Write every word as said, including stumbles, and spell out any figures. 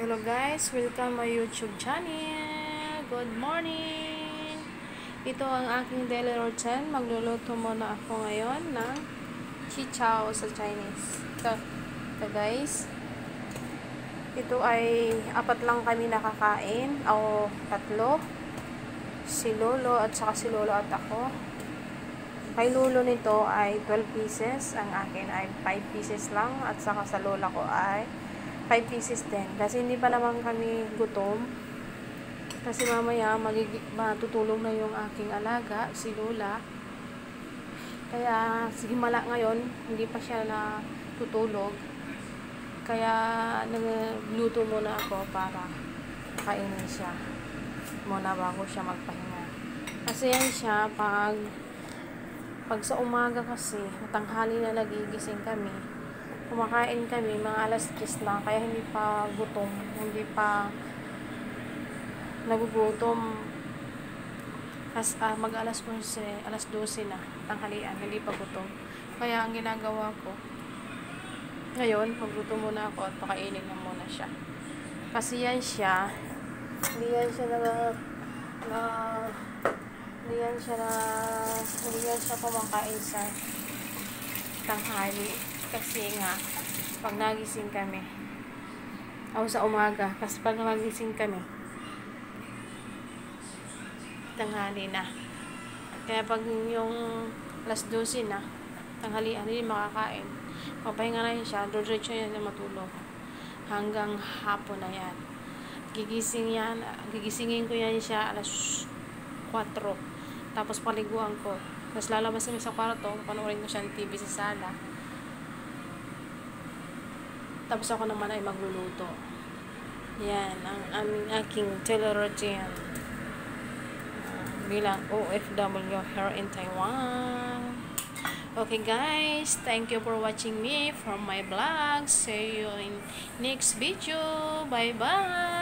Hello guys, welcome my YouTube channel. Good morning. Ito ang aking daily routine. Magluluto muna ako ngayon ng chichaw sa Chinese. Ito, ito guys. Ito ay apat lang kami nakakain o tatlo. Si Lolo at saka si Lolo at ako. Kay Lolo nito ay twelve pieces. Ang akin ay five pieces lang. At saka sa Lola ko ay five pieces din. Kasi hindi pa naman kami gutom. Kasi mamaya magig- matutulong na yung aking alaga, si Lola. Kaya sigimala ngayon, hindi pa siya natutulog. Kaya nagluto muna ako para kainin siya muna bago siya magpahinga. Kasi yan siya pag pag sa umaga kasi, tanghali na nagigising kami. Kumakain kami, mga alas tres na, kaya hindi pa gutom, hindi pa nagugutom. As, uh, mag alas onse, alas dose na, tanghalian, hindi pa gutom. Kaya ang ginagawa ko, ngayon, magluto muna ako at pakainin na muna siya. Kasi yan siya, hindi yan siya na, na hindi yan siya na, hindi yan siya kumakain sa tanghali. Kasi nga, pag nagising kami, o sa umaga, kasi pag nagising kami, tanghali na. Kaya pag yung alas dose na, tanghalian, hindi makakain. Papahinga na yun siya, diretso yan na matulog. Hanggang hapon na yan. Gigising yan, gigisingin ko yan siya alas kwatro. Tapos paliguan ko. Tapos lalabas kami sa kwarto, panoorin ko siya ng T V sa sala. Tapos ako naman ay magluluto. Yan, ang aming aking teleroutine uh, bilang O F W here in Taiwan. Okay guys, thank you for watching me from my vlog. See you in next video. Bye bye.